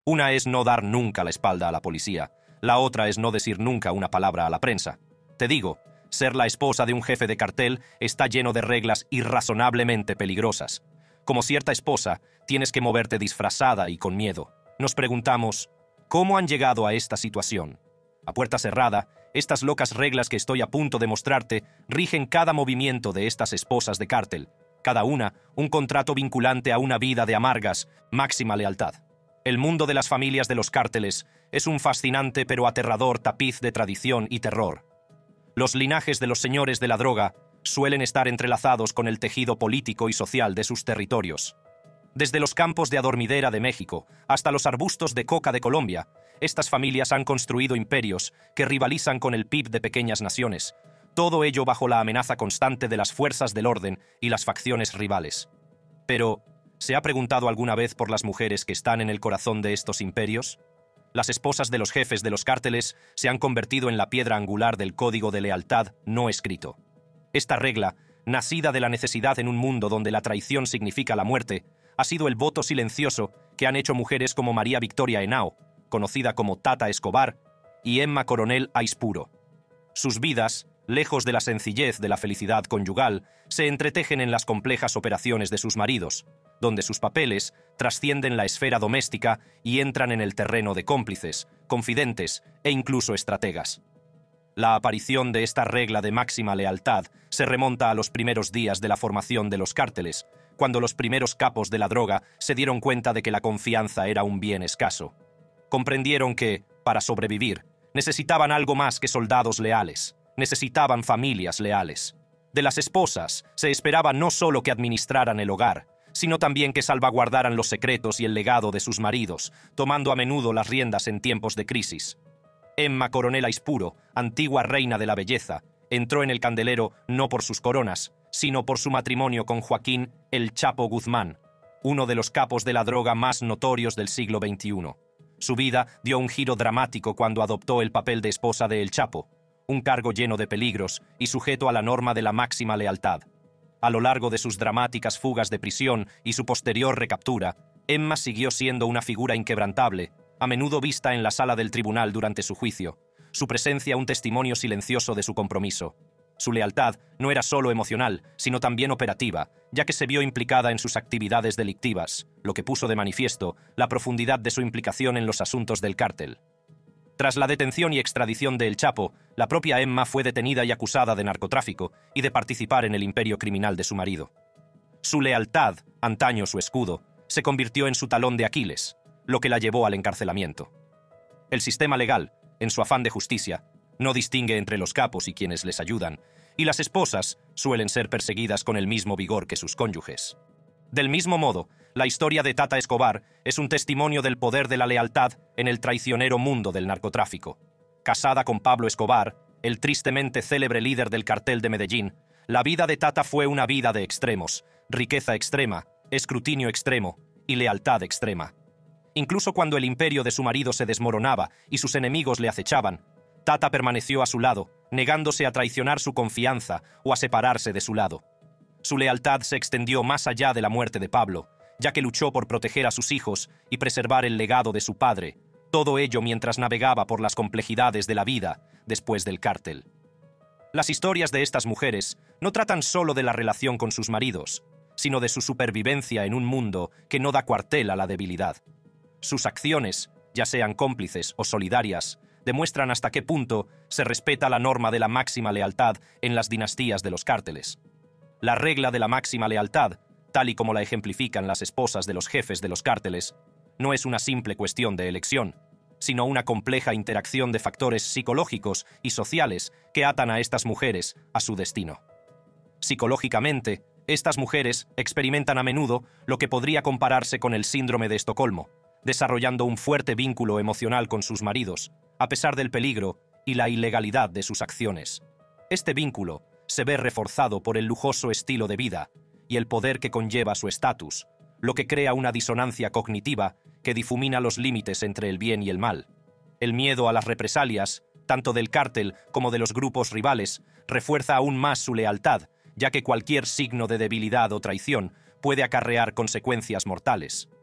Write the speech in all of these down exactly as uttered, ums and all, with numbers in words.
Una es no dar nunca la espalda a la policía, la otra es no decir nunca una palabra a la prensa. Te digo, ser la esposa de un jefe de cartel está lleno de reglas irrazonablemente peligrosas. Como cierta esposa, tienes que moverte disfrazada y con miedo. Nos preguntamos, ¿cómo han llegado a esta situación? A puerta cerrada, estas locas reglas que estoy a punto de mostrarte rigen cada movimiento de estas esposas de cártel, cada una un contrato vinculante a una vida de amargas, máxima lealtad. El mundo de las familias de los cárteles es un fascinante pero aterrador tapiz de tradición y terror. Los linajes de los señores de la droga suelen estar entrelazados con el tejido político y social de sus territorios. Desde los campos de adormidera de México hasta los arbustos de coca de Colombia, estas familias han construido imperios que rivalizan con el P I B de pequeñas naciones, todo ello bajo la amenaza constante de las fuerzas del orden y las facciones rivales. Pero, ¿se ha preguntado alguna vez por las mujeres que están en el corazón de estos imperios? Las esposas de los jefes de los cárteles se han convertido en la piedra angular del código de lealtad no escrito. Esta regla, nacida de la necesidad en un mundo donde la traición significa la muerte, ha sido el voto silencioso que han hecho mujeres como María Victoria Henao, conocida como Tata Escobar, y Emma Coronel Aispuro. Sus vidas, lejos de la sencillez de la felicidad conyugal, se entretejen en las complejas operaciones de sus maridos, donde sus papeles trascienden la esfera doméstica y entran en el terreno de cómplices, confidentes e incluso estrategas. La aparición de esta regla de máxima lealtad se remonta a los primeros días de la formación de los cárteles, cuando los primeros capos de la droga se dieron cuenta de que la confianza era un bien escaso. Comprendieron que, para sobrevivir, necesitaban algo más que soldados leales, necesitaban familias leales. De las esposas se esperaba no solo que administraran el hogar, sino también que salvaguardaran los secretos y el legado de sus maridos, tomando a menudo las riendas en tiempos de crisis. Emma Coronel Aispuro, antigua reina de la belleza, entró en el candelero no por sus coronas, sino por su matrimonio con Joaquín El Chapo Guzmán, uno de los capos de la droga más notorios del siglo veintiuno. Su vida dio un giro dramático cuando adoptó el papel de esposa de El Chapo, un cargo lleno de peligros y sujeto a la norma de la máxima lealtad. A lo largo de sus dramáticas fugas de prisión y su posterior recaptura, Emma siguió siendo una figura inquebrantable, a menudo vista en la sala del tribunal durante su juicio, su presencia un testimonio silencioso de su compromiso. Su lealtad no era solo emocional, sino también operativa, ya que se vio implicada en sus actividades delictivas, lo que puso de manifiesto la profundidad de su implicación en los asuntos del cártel. Tras la detención y extradición de El Chapo, la propia Emma fue detenida y acusada de narcotráfico y de participar en el imperio criminal de su marido. Su lealtad, antaño su escudo, se convirtió en su talón de Aquiles, lo que la llevó al encarcelamiento. El sistema legal, en su afán de justicia, no distingue entre los capos y quienes les ayudan, y las esposas suelen ser perseguidas con el mismo vigor que sus cónyuges. Del mismo modo, la historia de Tata Escobar es un testimonio del poder de la lealtad en el traicionero mundo del narcotráfico. Casada con Pablo Escobar, el tristemente célebre líder del cartel de Medellín, la vida de Tata fue una vida de extremos, riqueza extrema, escrutinio extremo y lealtad extrema. Incluso cuando el imperio de su marido se desmoronaba y sus enemigos le acechaban, Tata permaneció a su lado, negándose a traicionar su confianza o a separarse de su lado. Su lealtad se extendió más allá de la muerte de Pablo, ya que luchó por proteger a sus hijos y preservar el legado de su padre, todo ello mientras navegaba por las complejidades de la vida después del cártel. Las historias de estas mujeres no tratan solo de la relación con sus maridos, sino de su supervivencia en un mundo que no da cuartel a la debilidad. Sus acciones, ya sean cómplices o solidarias, demuestran hasta qué punto se respeta la norma de la máxima lealtad en las dinastías de los cárteles. La regla de la máxima lealtad, tal y como la ejemplifican las esposas de los jefes de los cárteles, no es una simple cuestión de elección, sino una compleja interacción de factores psicológicos y sociales que atan a estas mujeres a su destino. Psicológicamente, estas mujeres experimentan a menudo lo que podría compararse con el síndrome de Estocolmo, desarrollando un fuerte vínculo emocional con sus maridos, a pesar del peligro y la ilegalidad de sus acciones. Este vínculo se ve reforzado por el lujoso estilo de vida y el poder que conlleva su estatus, lo que crea una disonancia cognitiva que difumina los límites entre el bien y el mal. El miedo a las represalias, tanto del cártel como de los grupos rivales, refuerza aún más su lealtad, ya que cualquier signo de debilidad o traición puede acarrear consecuencias mortales.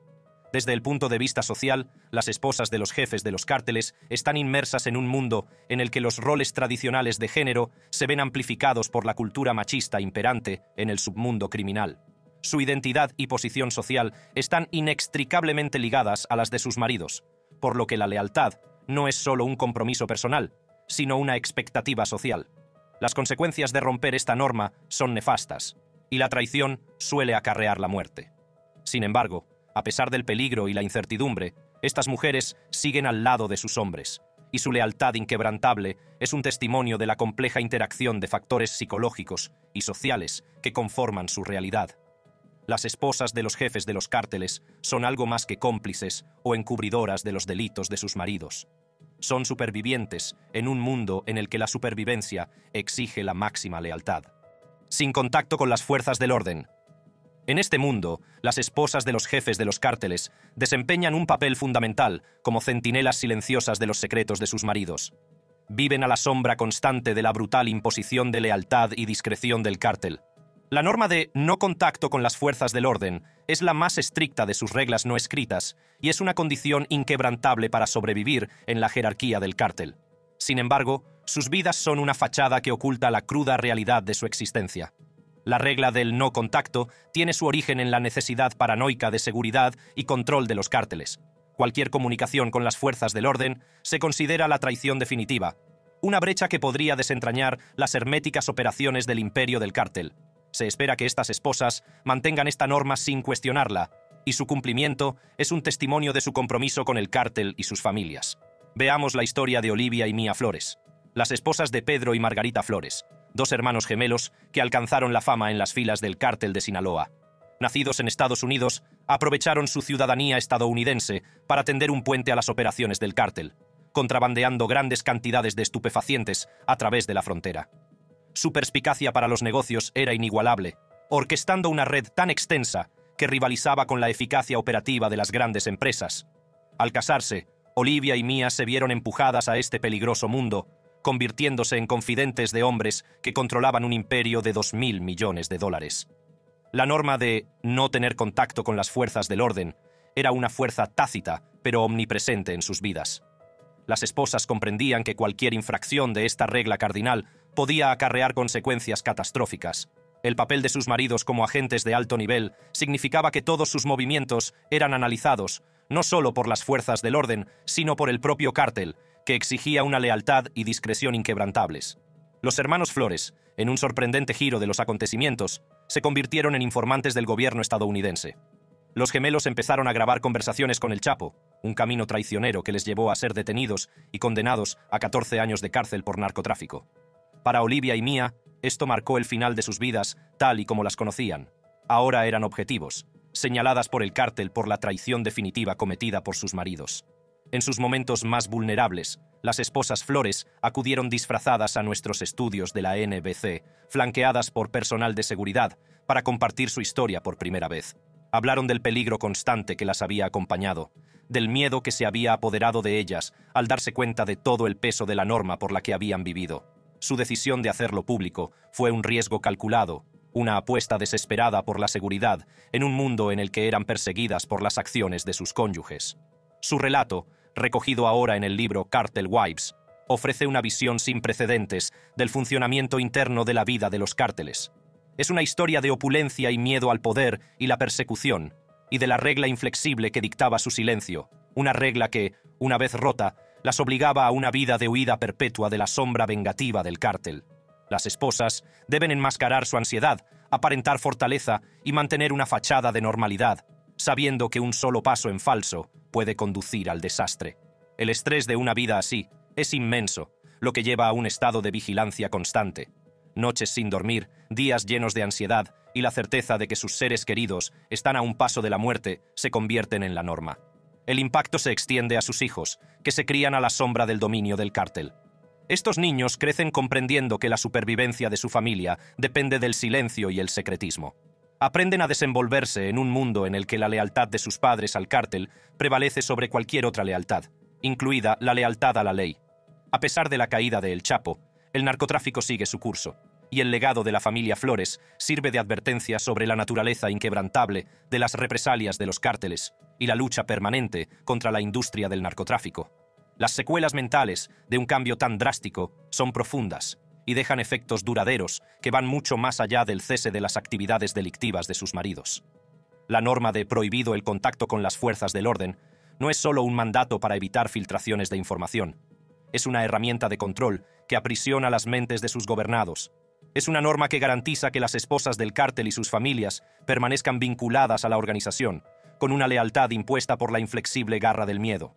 Desde el punto de vista social, las esposas de los jefes de los cárteles están inmersas en un mundo en el que los roles tradicionales de género se ven amplificados por la cultura machista imperante en el submundo criminal. Su identidad y posición social están inextricablemente ligadas a las de sus maridos, por lo que la lealtad no es solo un compromiso personal, sino una expectativa social. Las consecuencias de romper esta norma son nefastas, y la traición suele acarrear la muerte. Sin embargo, a pesar del peligro y la incertidumbre, estas mujeres siguen al lado de sus hombres, y su lealtad inquebrantable es un testimonio de la compleja interacción de factores psicológicos y sociales que conforman su realidad. Las esposas de los jefes de los cárteles son algo más que cómplices o encubridoras de los delitos de sus maridos. Son supervivientes en un mundo en el que la supervivencia exige la máxima lealtad. Sin contacto con las fuerzas del orden. En este mundo, las esposas de los jefes de los cárteles desempeñan un papel fundamental como centinelas silenciosas de los secretos de sus maridos. Viven a la sombra constante de la brutal imposición de lealtad y discreción del cártel. La norma de no contacto con las fuerzas del orden es la más estricta de sus reglas no escritas y es una condición inquebrantable para sobrevivir en la jerarquía del cártel. Sin embargo, sus vidas son una fachada que oculta la cruda realidad de su existencia. La regla del no contacto tiene su origen en la necesidad paranoica de seguridad y control de los cárteles. Cualquier comunicación con las fuerzas del orden se considera la traición definitiva, una brecha que podría desentrañar las herméticas operaciones del imperio del cártel. Se espera que estas esposas mantengan esta norma sin cuestionarla, y su cumplimiento es un testimonio de su compromiso con el cártel y sus familias. Veamos la historia de Olivia y Mía Flores, las esposas de Pedro y Margarita Flores, dos hermanos gemelos que alcanzaron la fama en las filas del cártel de Sinaloa. Nacidos en Estados Unidos, aprovecharon su ciudadanía estadounidense para tender un puente a las operaciones del cártel, contrabandeando grandes cantidades de estupefacientes a través de la frontera. Su perspicacia para los negocios era inigualable, orquestando una red tan extensa que rivalizaba con la eficacia operativa de las grandes empresas. Al casarse, Olivia y Mía se vieron empujadas a este peligroso mundo, convirtiéndose en confidentes de hombres que controlaban un imperio de dos mil millones de dólares. La norma de no tener contacto con las fuerzas del orden era una fuerza tácita, pero omnipresente en sus vidas. Las esposas comprendían que cualquier infracción de esta regla cardinal podía acarrear consecuencias catastróficas. El papel de sus maridos como agentes de alto nivel significaba que todos sus movimientos eran analizados, no solo por las fuerzas del orden, sino por el propio cártel, que exigía una lealtad y discreción inquebrantables. Los hermanos Flores, en un sorprendente giro de los acontecimientos, se convirtieron en informantes del gobierno estadounidense. Los gemelos empezaron a grabar conversaciones con el Chapo, un camino traicionero que les llevó a ser detenidos y condenados a catorce años de cárcel por narcotráfico. Para Olivia y Mía, esto marcó el final de sus vidas tal y como las conocían. Ahora eran objetivos, señaladas por el cártel por la traición definitiva cometida por sus maridos. En sus momentos más vulnerables, las esposas Flores acudieron disfrazadas a nuestros estudios de la N B C, flanqueadas por personal de seguridad, para compartir su historia por primera vez. Hablaron del peligro constante que las había acompañado, del miedo que se había apoderado de ellas al darse cuenta de todo el peso de la norma por la que habían vivido. Su decisión de hacerlo público fue un riesgo calculado, una apuesta desesperada por la seguridad en un mundo en el que eran perseguidas por las acciones de sus cónyuges. Su relato, recogido ahora en el libro Cartel Wives, ofrece una visión sin precedentes del funcionamiento interno de la vida de los cárteles. Es una historia de opulencia y miedo al poder y la persecución, y de la regla inflexible que dictaba su silencio, una regla que, una vez rota, las obligaba a una vida de huida perpetua de la sombra vengativa del cártel. Las esposas deben enmascarar su ansiedad, aparentar fortaleza y mantener una fachada de normalidad, sabiendo que un solo paso en falso puede conducir al desastre. El estrés de una vida así es inmenso, lo que lleva a un estado de vigilancia constante. Noches sin dormir, días llenos de ansiedad y la certeza de que sus seres queridos están a un paso de la muerte se convierten en la norma. El impacto se extiende a sus hijos, que se crían a la sombra del dominio del cártel. Estos niños crecen comprendiendo que la supervivencia de su familia depende del silencio y el secretismo. Aprenden a desenvolverse en un mundo en el que la lealtad de sus padres al cártel prevalece sobre cualquier otra lealtad, incluida la lealtad a la ley. A pesar de la caída de El Chapo, el narcotráfico sigue su curso, y el legado de la familia Flores sirve de advertencia sobre la naturaleza inquebrantable de las represalias de los cárteles y la lucha permanente contra la industria del narcotráfico. Las secuelas mentales de un cambio tan drástico son profundas y dejan efectos duraderos que van mucho más allá del cese de las actividades delictivas de sus maridos. La norma de prohibido el contacto con las fuerzas del orden no es solo un mandato para evitar filtraciones de información. Es una herramienta de control que aprisiona las mentes de sus gobernados. Es una norma que garantiza que las esposas del cártel y sus familias permanezcan vinculadas a la organización, con una lealtad impuesta por la inflexible garra del miedo.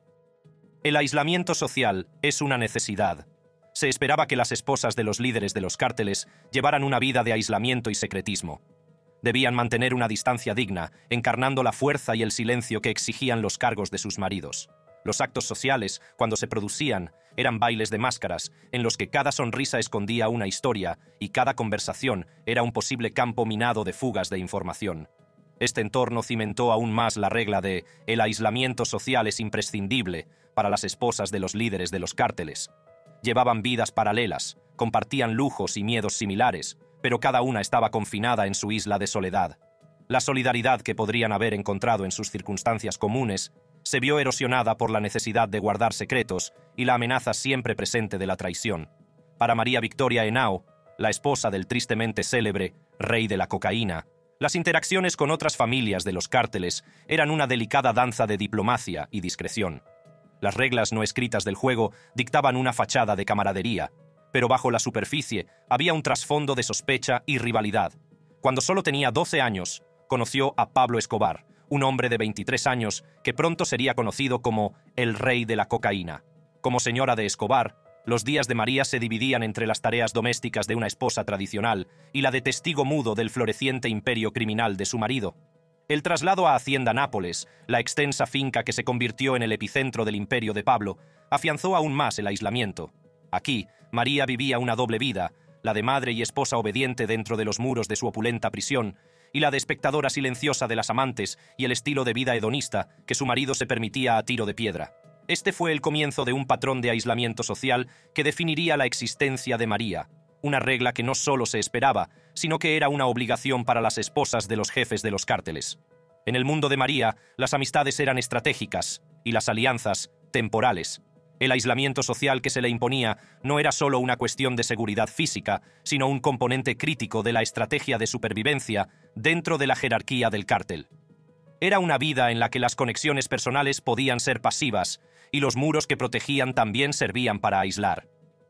El aislamiento social es una necesidad. Se esperaba que las esposas de los líderes de los cárteles llevaran una vida de aislamiento y secretismo. Debían mantener una distancia digna, encarnando la fuerza y el silencio que exigían los cargos de sus maridos. Los actos sociales, cuando se producían, eran bailes de máscaras, en los que cada sonrisa escondía una historia y cada conversación era un posible campo minado de fugas de información. Este entorno cimentó aún más la regla de «el aislamiento social es imprescindible» para las esposas de los líderes de los cárteles. Llevaban vidas paralelas, compartían lujos y miedos similares, pero cada una estaba confinada en su isla de soledad. La solidaridad que podrían haber encontrado en sus circunstancias comunes se vio erosionada por la necesidad de guardar secretos y la amenaza siempre presente de la traición. Para María Victoria Henao, la esposa del tristemente célebre rey de la cocaína, las interacciones con otras familias de los cárteles eran una delicada danza de diplomacia y discreción. Las reglas no escritas del juego dictaban una fachada de camaradería, pero bajo la superficie había un trasfondo de sospecha y rivalidad. Cuando solo tenía doce años, conoció a Pablo Escobar, un hombre de veintitrés años que pronto sería conocido como el rey de la cocaína. Como señora de Escobar, los días de María se dividían entre las tareas domésticas de una esposa tradicional y la de testigo mudo del floreciente imperio criminal de su marido. El traslado a Hacienda Nápoles, la extensa finca que se convirtió en el epicentro del imperio de Pablo, afianzó aún más el aislamiento. Aquí, María vivía una doble vida, la de madre y esposa obediente dentro de los muros de su opulenta prisión, y la de espectadora silenciosa de las amantes y el estilo de vida hedonista que su marido se permitía a tiro de piedra. Este fue el comienzo de un patrón de aislamiento social que definiría la existencia de María, una regla que no solo se esperaba, sino que era una obligación para las esposas de los jefes de los cárteles. En el mundo de María, las amistades eran estratégicas y las alianzas temporales. El aislamiento social que se le imponía no era solo una cuestión de seguridad física, sino un componente crítico de la estrategia de supervivencia dentro de la jerarquía del cártel. Era una vida en la que las conexiones personales podían ser pasivas y los muros que protegían también servían para aislar.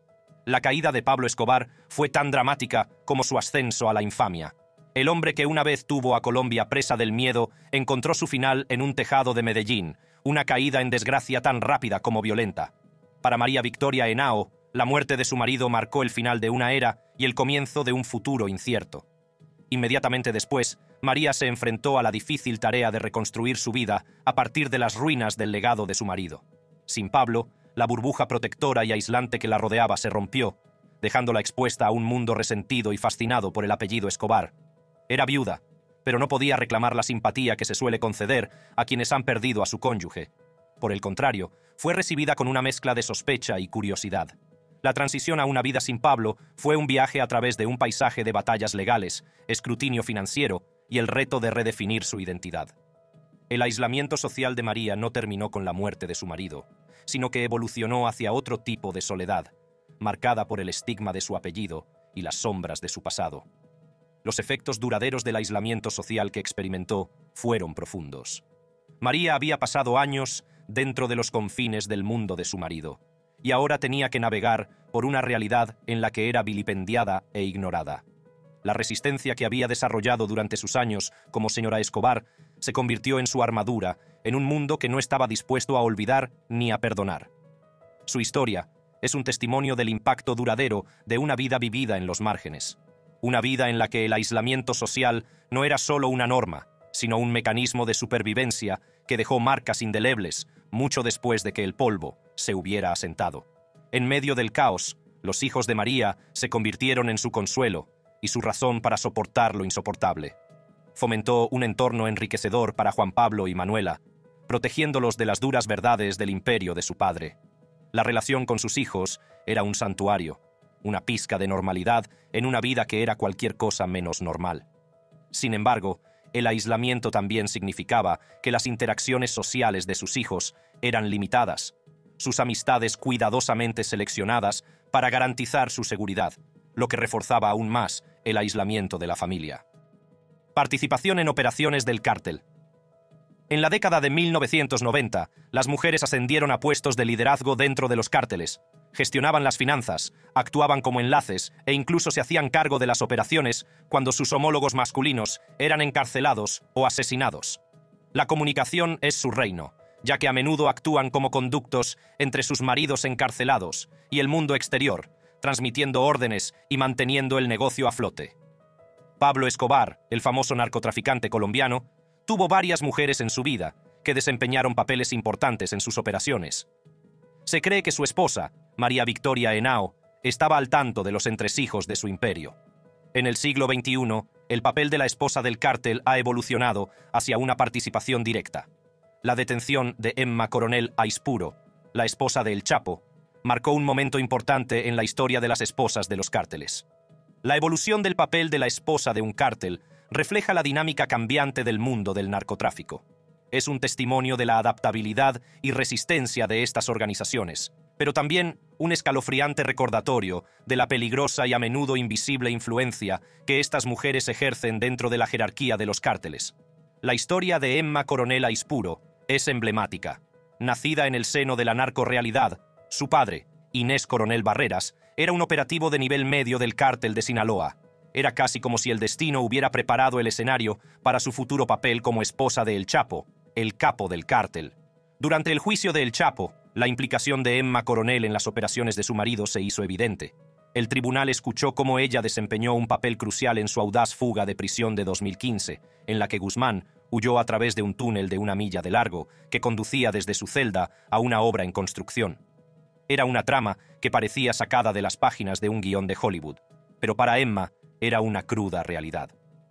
La caída de Pablo Escobar fue tan dramática como su ascenso a la infamia. El hombre que una vez tuvo a Colombia presa del miedo encontró su final en un tejado de Medellín, una caída en desgracia tan rápida como violenta. Para María Victoria Henao, la muerte de su marido marcó el final de una era y el comienzo de un futuro incierto. Inmediatamente después, María se enfrentó a la difícil tarea de reconstruir su vida a partir de las ruinas del legado de su marido. Sin Pablo, la burbuja protectora y aislante que la rodeaba se rompió, dejándola expuesta a un mundo resentido y fascinado por el apellido Escobar. Era viuda, pero no podía reclamar la simpatía que se suele conceder a quienes han perdido a su cónyuge. Por el contrario, fue recibida con una mezcla de sospecha y curiosidad. La transición a una vida sin Pablo fue un viaje a través de un paisaje de batallas legales, escrutinio financiero y el reto de redefinir su identidad. El aislamiento social de María no terminó con la muerte de su marido, sino que evolucionó hacia otro tipo de soledad, marcada por el estigma de su apellido y las sombras de su pasado. Los efectos duraderos del aislamiento social que experimentó fueron profundos. María había pasado años dentro de los confines del mundo de su marido, y ahora tenía que navegar por una realidad en la que era vilipendiada e ignorada. La resistencia que había desarrollado durante sus años como señora Escobar se convirtió en su armadura en un mundo que no estaba dispuesto a olvidar ni a perdonar. Su historia es un testimonio del impacto duradero de una vida vivida en los márgenes. Una vida en la que el aislamiento social no era solo una norma, sino un mecanismo de supervivencia que dejó marcas indelebles mucho después de que el polvo se hubiera asentado. En medio del caos, los hijos de María se convirtieron en su consuelo y su razón para soportar lo insoportable. Fomentó un entorno enriquecedor para Juan Pablo y Manuela, protegiéndolos de las duras verdades del imperio de su padre. La relación con sus hijos era un santuario. una pizca de normalidad en una vida que era cualquier cosa menos normal. Sin embargo, el aislamiento también significaba que las interacciones sociales de sus hijos eran limitadas, sus amistades cuidadosamente seleccionadas para garantizar su seguridad, lo que reforzaba aún más el aislamiento de la familia. Participación en operaciones del cártel. En la década de mil novecientos noventa, las mujeres ascendieron a puestos de liderazgo dentro de los cárteles, gestionaban las finanzas, actuaban como enlaces e incluso se hacían cargo de las operaciones cuando sus homólogos masculinos eran encarcelados o asesinados. La comunicación es su reino, ya que a menudo actúan como conductos entre sus maridos encarcelados y el mundo exterior, transmitiendo órdenes y manteniendo el negocio a flote. Pablo Escobar, el famoso narcotraficante colombiano, tuvo varias mujeres en su vida que desempeñaron papeles importantes en sus operaciones. Se cree que su esposa, María Victoria Henao, estaba al tanto de los entresijos de su imperio. En el siglo veintiuno, el papel de la esposa del cártel ha evolucionado hacia una participación directa. La detención de Emma Coronel Aispuro, la esposa de El Chapo, marcó un momento importante en la historia de las esposas de los cárteles. La evolución del papel de la esposa de un cártel refleja la dinámica cambiante del mundo del narcotráfico. Es un testimonio de la adaptabilidad y resistencia de estas organizaciones, pero también un escalofriante recordatorio de la peligrosa y a menudo invisible influencia que estas mujeres ejercen dentro de la jerarquía de los cárteles. La historia de Emma Coronel Aispuro es emblemática. Nacida en el seno de la narcorrealidad, su padre, Inés Coronel Barreras, era un operativo de nivel medio del cártel de Sinaloa. Era casi como si el destino hubiera preparado el escenario para su futuro papel como esposa de El Chapo, el capo del cártel. Durante el juicio de El Chapo, la implicación de Emma Coronel en las operaciones de su marido se hizo evidente. El tribunal escuchó cómo ella desempeñó un papel crucial en su audaz fuga de prisión de dos mil quince, en la que Guzmán huyó a través de un túnel de una milla de largo que conducía desde su celda a una obra en construcción. Era una trama que parecía sacada de las páginas de un guión de Hollywood, pero para Emma era una cruda realidad.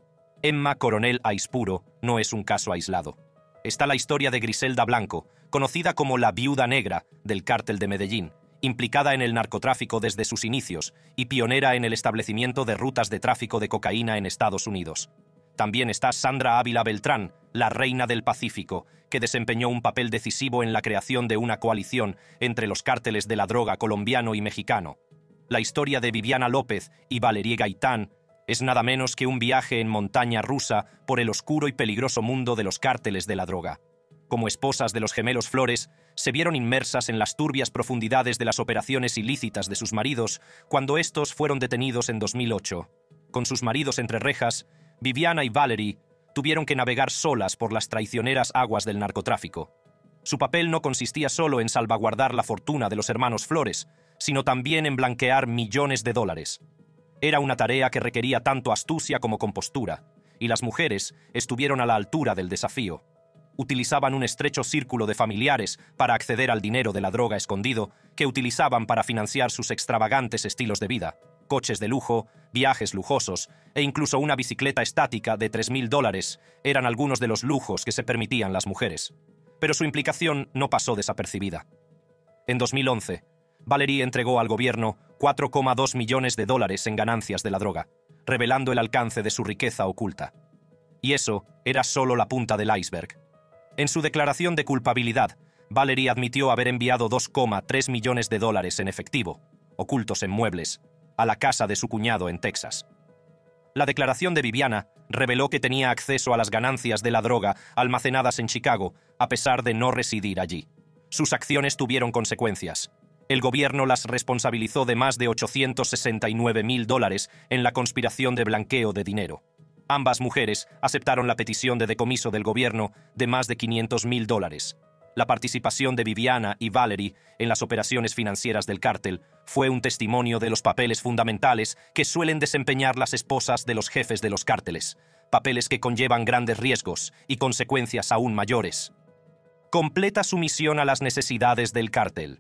Emma Coronel Aispuro no es un caso aislado. Está la historia de Griselda Blanco, conocida como la Viuda Negra del cártel de Medellín, implicada en el narcotráfico desde sus inicios y pionera en el establecimiento de rutas de tráfico de cocaína en Estados Unidos. También está Sandra Ávila Beltrán, la Reina del Pacífico, que desempeñó un papel decisivo en la creación de una coalición entre los cárteles de la droga colombiano y mexicano. La historia de Viviana López y Valerie Gaitán es nada menos que un viaje en montaña rusa por el oscuro y peligroso mundo de los cárteles de la droga. Como esposas de los gemelos Flores, se vieron inmersas en las turbias profundidades de las operaciones ilícitas de sus maridos cuando estos fueron detenidos en dos mil ocho. Con sus maridos entre rejas, Viviana y Valerie tuvieron que navegar solas por las traicioneras aguas del narcotráfico. Su papel no consistía solo en salvaguardar la fortuna de los hermanos Flores, sino también en blanquear millones de dólares. Era una tarea que requería tanto astucia como compostura, y las mujeres estuvieron a la altura del desafío. Utilizaban un estrecho círculo de familiares para acceder al dinero de la droga escondido que utilizaban para financiar sus extravagantes estilos de vida. Coches de lujo, viajes lujosos e incluso una bicicleta estática de tres mil dólares eran algunos de los lujos que se permitían las mujeres. Pero su implicación no pasó desapercibida. En dos mil once, Valerie entregó al gobierno cuatro coma dos millones de dólares en ganancias de la droga, revelando el alcance de su riqueza oculta. Y eso era solo la punta del iceberg. En su declaración de culpabilidad, Valerie admitió haber enviado dos coma tres millones de dólares en efectivo, ocultos en muebles, a la casa de su cuñado en Texas. La declaración de Viviana reveló que tenía acceso a las ganancias de la droga almacenadas en Chicago, a pesar de no residir allí. Sus acciones tuvieron consecuencias. El gobierno las responsabilizó de más de ochocientos sesenta y nueve mil dólares en la conspiración de blanqueo de dinero. Ambas mujeres aceptaron la petición de decomiso del gobierno de más de quinientos mil dólares. La participación de Viviana y Valerie en las operaciones financieras del cártel fue un testimonio de los papeles fundamentales que suelen desempeñar las esposas de los jefes de los cárteles, papeles que conllevan grandes riesgos y consecuencias aún mayores. Completa sumisión a las necesidades del cártel.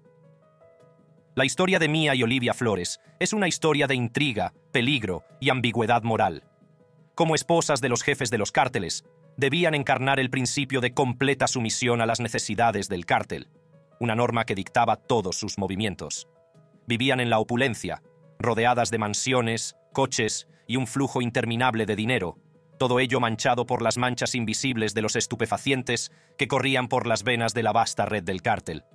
La historia de Mía y Olivia Flores es una historia de intriga, peligro y ambigüedad moral. Como esposas de los jefes de los cárteles, debían encarnar el principio de completa sumisión a las necesidades del cártel, una norma que dictaba todos sus movimientos. Vivían en la opulencia, rodeadas de mansiones, coches y un flujo interminable de dinero, todo ello manchado por las manchas invisibles de los estupefacientes que corrían por las venas de la vasta red del cártel.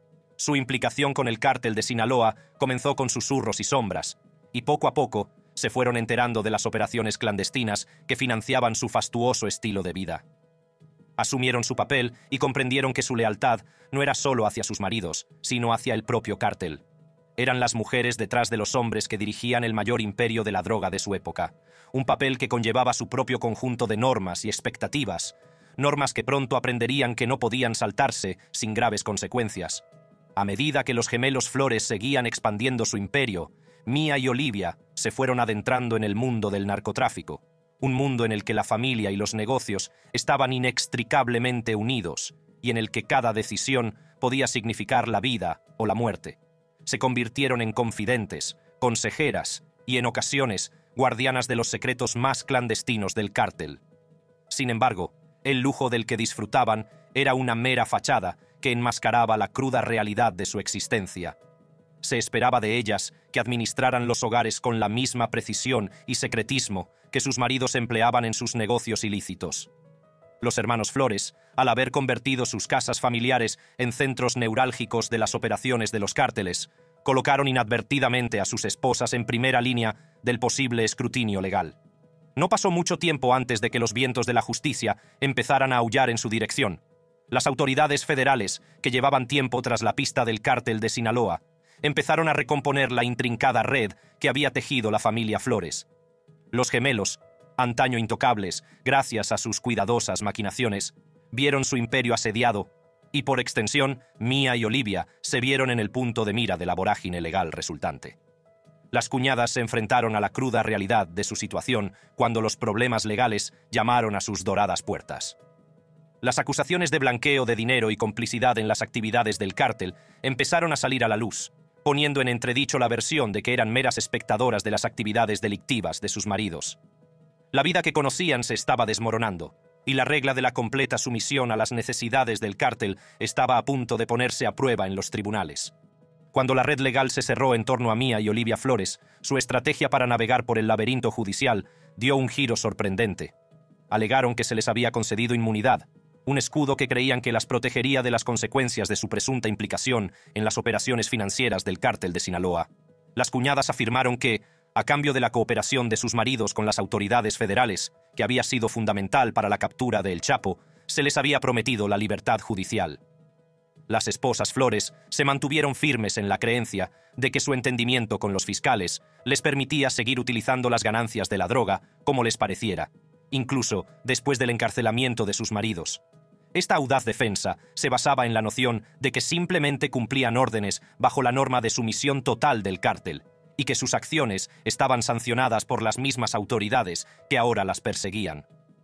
Su implicación con el cártel de Sinaloa comenzó con susurros y sombras, y poco a poco se fueron enterando de las operaciones clandestinas que financiaban su fastuoso estilo de vida. Asumieron su papel y comprendieron que su lealtad no era solo hacia sus maridos, sino hacia el propio cártel. Eran las mujeres detrás de los hombres que dirigían el mayor imperio de la droga de su época, un papel que conllevaba su propio conjunto de normas y expectativas, normas que pronto aprenderían que no podían saltarse sin graves consecuencias. A medida que los gemelos Flores seguían expandiendo su imperio, Mia y Olivia se fueron adentrando en el mundo del narcotráfico, un mundo en el que la familia y los negocios estaban inextricablemente unidos y en el que cada decisión podía significar la vida o la muerte. Se convirtieron en confidentes, consejeras y, en ocasiones, guardianas de los secretos más clandestinos del cártel. Sin embargo, el lujo del que disfrutaban era una mera fachada que enmascaraba la cruda realidad de su existencia. Se esperaba de ellas que administraran los hogares con la misma precisión y secretismo que sus maridos empleaban en sus negocios ilícitos. Los hermanos Flores, al haber convertido sus casas familiares en centros neurálgicos de las operaciones de los cárteles, colocaron inadvertidamente a sus esposas en primera línea del posible escrutinio legal. No pasó mucho tiempo antes de que los vientos de la justicia empezaran a aullar en su dirección. Las autoridades federales, que llevaban tiempo tras la pista del cártel de Sinaloa, empezaron a recomponer la intrincada red que había tejido la familia Flores. Los gemelos, antaño intocables gracias a sus cuidadosas maquinaciones, vieron su imperio asediado y, por extensión, Mia y Olivia se vieron en el punto de mira de la vorágine legal resultante. Las cuñadas se enfrentaron a la cruda realidad de su situación cuando los problemas legales llamaron a sus doradas puertas. Las acusaciones de blanqueo de dinero y complicidad en las actividades del cártel empezaron a salir a la luz, poniendo en entredicho la versión de que eran meras espectadoras de las actividades delictivas de sus maridos. La vida que conocían se estaba desmoronando, y la regla de la completa sumisión a las necesidades del cártel estaba a punto de ponerse a prueba en los tribunales. Cuando la red legal se cerró en torno a Mia y Olivia Flores, su estrategia para navegar por el laberinto judicial dio un giro sorprendente. Alegaron que se les había concedido inmunidad, un escudo que creían que las protegería de las consecuencias de su presunta implicación en las operaciones financieras del cártel de Sinaloa. Las cuñadas afirmaron que, a cambio de la cooperación de sus maridos con las autoridades federales, que había sido fundamental para la captura de El Chapo, se les había prometido la libertad judicial. Las esposas Flores se mantuvieron firmes en la creencia de que su entendimiento con los fiscales les permitía seguir utilizando las ganancias de la droga como les pareciera, incluso después del encarcelamiento de sus maridos. Esta audaz defensa se basaba en la noción de que simplemente cumplían órdenes bajo la norma de sumisión total del cártel, y que sus acciones estaban sancionadas por las mismas autoridades que ahora las perseguían.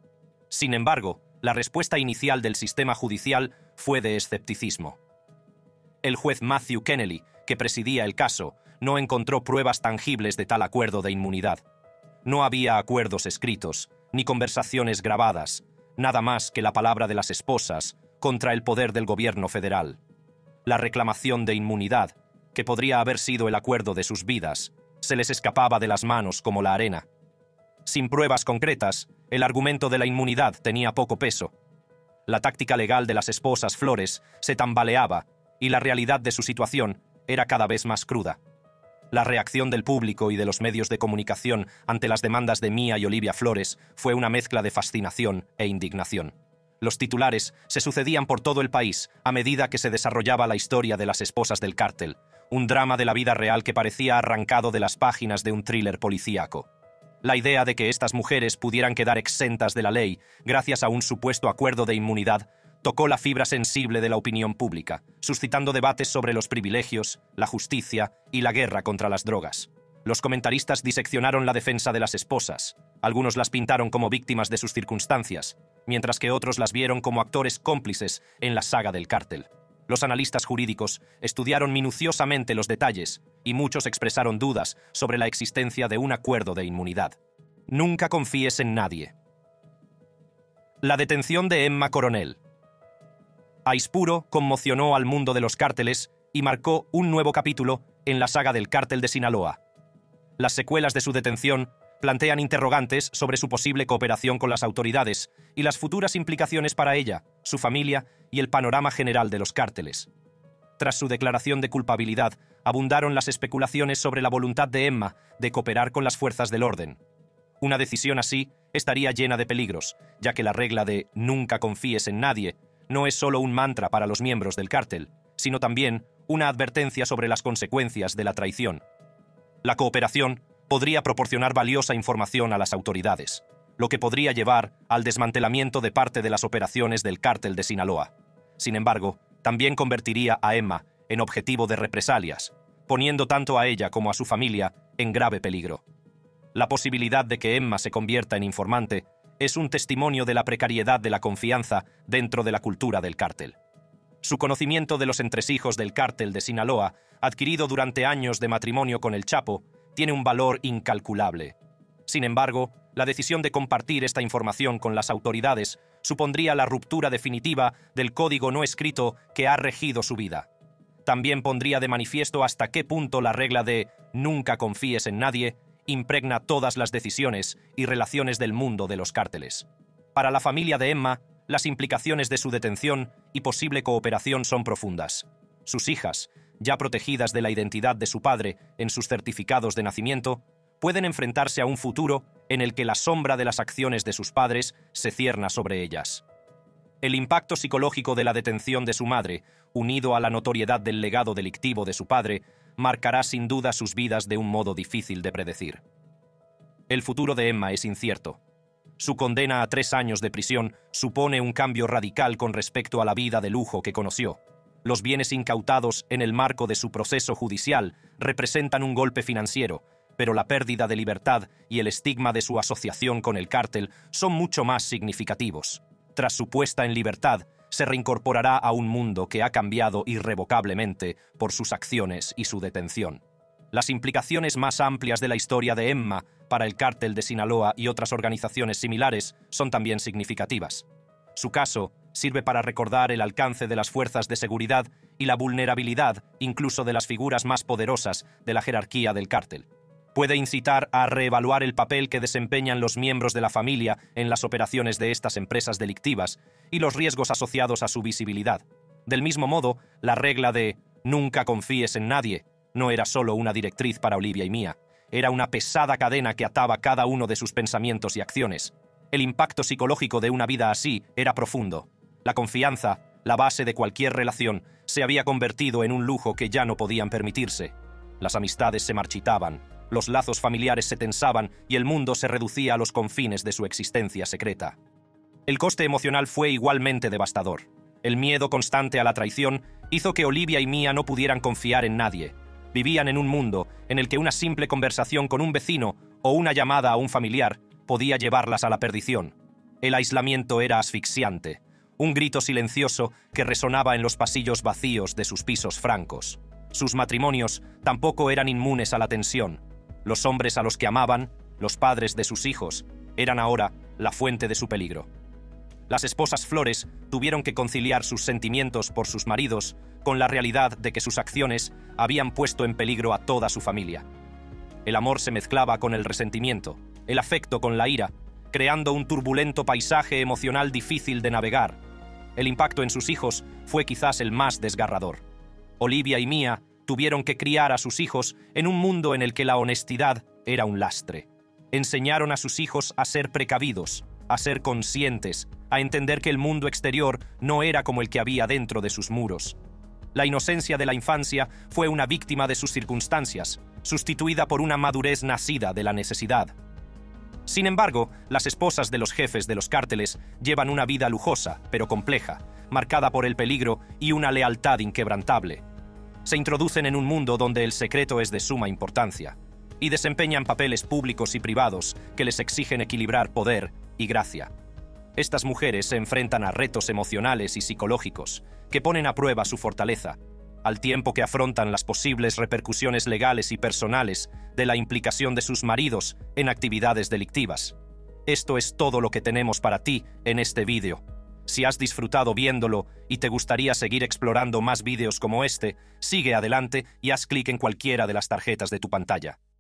Sin embargo, la respuesta inicial del sistema judicial fue de escepticismo. El juez Matthew Kennelly, que presidía el caso, no encontró pruebas tangibles de tal acuerdo de inmunidad. No había acuerdos escritos, ni conversaciones grabadas, nada más que la palabra de las esposas contra el poder del gobierno federal. La reclamación de inmunidad, que podría haber sido el acuerdo de sus vidas, se les escapaba de las manos como la arena. Sin pruebas concretas, el argumento de la inmunidad tenía poco peso. La táctica legal de las esposas Flores se tambaleaba y la realidad de su situación era cada vez más cruda. La reacción del público y de los medios de comunicación ante las demandas de Mia y Olivia Flores fue una mezcla de fascinación e indignación. Los titulares se sucedían por todo el país a medida que se desarrollaba la historia de las esposas del cártel, un drama de la vida real que parecía arrancado de las páginas de un thriller policíaco. La idea de que estas mujeres pudieran quedar exentas de la ley gracias a un supuesto acuerdo de inmunidad tocó la fibra sensible de la opinión pública, suscitando debates sobre los privilegios, la justicia y la guerra contra las drogas. Los comentaristas diseccionaron la defensa de las esposas. Algunos las pintaron como víctimas de sus circunstancias, mientras que otros las vieron como actores cómplices en la saga del cártel. Los analistas jurídicos estudiaron minuciosamente los detalles y muchos expresaron dudas sobre la existencia de un acuerdo de inmunidad. Nunca confíes en nadie. La detención de Emma Coronel. Aispuro conmocionó al mundo de los cárteles y marcó un nuevo capítulo en la saga del cártel de Sinaloa. Las secuelas de su detención plantean interrogantes sobre su posible cooperación con las autoridades y las futuras implicaciones para ella, su familia y el panorama general de los cárteles. Tras su declaración de culpabilidad, abundaron las especulaciones sobre la voluntad de Emma de cooperar con las fuerzas del orden. Una decisión así estaría llena de peligros, ya que la regla de «nunca confíes en nadie» no es solo un mantra para los miembros del cártel, sino también una advertencia sobre las consecuencias de la traición. La cooperación podría proporcionar valiosa información a las autoridades, lo que podría llevar al desmantelamiento de parte de las operaciones del cártel de Sinaloa. Sin embargo, también convertiría a Emma en objetivo de represalias, poniendo tanto a ella como a su familia en grave peligro. La posibilidad de que Emma se convierta en informante es un testimonio de la precariedad de la confianza dentro de la cultura del cártel. Su conocimiento de los entresijos del cártel de Sinaloa, adquirido durante años de matrimonio con el Chapo, tiene un valor incalculable. Sin embargo, la decisión de compartir esta información con las autoridades supondría la ruptura definitiva del código no escrito que ha regido su vida. También pondría de manifiesto hasta qué punto la regla de «nunca confíes en nadie» impregna todas las decisiones y relaciones del mundo de los cárteles. Para la familia de Emma, las implicaciones de su detención y posible cooperación son profundas. Sus hijas, ya protegidas de la identidad de su padre en sus certificados de nacimiento, pueden enfrentarse a un futuro en el que la sombra de las acciones de sus padres se cierna sobre ellas. El impacto psicológico de la detención de su madre, unido a la notoriedad del legado delictivo de su padre, marcará sin duda sus vidas de un modo difícil de predecir. El futuro de Emma es incierto. Su condena a tres años de prisión supone un cambio radical con respecto a la vida de lujo que conoció. Los bienes incautados en el marco de su proceso judicial representan un golpe financiero, pero la pérdida de libertad y el estigma de su asociación con el cártel son mucho más significativos. Tras su puesta en libertad, se reincorporará a un mundo que ha cambiado irrevocablemente por sus acciones y su detención. Las implicaciones más amplias de la historia de Emma para el cártel de Sinaloa y otras organizaciones similares son también significativas. Su caso sirve para recordar el alcance de las fuerzas de seguridad y la vulnerabilidad incluso de las figuras más poderosas de la jerarquía del cártel. Puede incitar a reevaluar el papel que desempeñan los miembros de la familia en las operaciones de estas empresas delictivas y los riesgos asociados a su visibilidad. Del mismo modo, la regla de «nunca confíes en nadie» no era solo una directriz para Olivia y Mia, era una pesada cadena que ataba cada uno de sus pensamientos y acciones. El impacto psicológico de una vida así era profundo. La confianza, la base de cualquier relación, se había convertido en un lujo que ya no podían permitirse. Las amistades se marchitaban, los lazos familiares se tensaban y el mundo se reducía a los confines de su existencia secreta. El coste emocional fue igualmente devastador. El miedo constante a la traición hizo que Olivia y Mia no pudieran confiar en nadie. Vivían en un mundo en el que una simple conversación con un vecino o una llamada a un familiar podía llevarlas a la perdición. El aislamiento era asfixiante, un grito silencioso que resonaba en los pasillos vacíos de sus pisos francos. Sus matrimonios tampoco eran inmunes a la tensión. Los hombres a los que amaban, los padres de sus hijos, eran ahora la fuente de su peligro. Las esposas Flores tuvieron que conciliar sus sentimientos por sus maridos con la realidad de que sus acciones habían puesto en peligro a toda su familia. El amor se mezclaba con el resentimiento, el afecto con la ira, creando un turbulento paisaje emocional difícil de navegar. El impacto en sus hijos fue quizás el más desgarrador. Olivia y Mia tuvieron que criar a sus hijos en un mundo en el que la honestidad era un lastre. Enseñaron a sus hijos a ser precavidos, a ser conscientes, a entender que el mundo exterior no era como el que había dentro de sus muros. La inocencia de la infancia fue una víctima de sus circunstancias, sustituida por una madurez nacida de la necesidad. Sin embargo, las esposas de los jefes de los cárteles llevan una vida lujosa, pero compleja, marcada por el peligro y una lealtad inquebrantable. Se introducen en un mundo donde el secreto es de suma importancia, y desempeñan papeles públicos y privados que les exigen equilibrar poder y gracia. Estas mujeres se enfrentan a retos emocionales y psicológicos que ponen a prueba su fortaleza, al tiempo que afrontan las posibles repercusiones legales y personales de la implicación de sus maridos en actividades delictivas. Esto es todo lo que tenemos para ti en este vídeo. Si has disfrutado viéndolo y te gustaría seguir explorando más vídeos como este, sigue adelante y haz clic en cualquiera de las tarjetas de tu pantalla.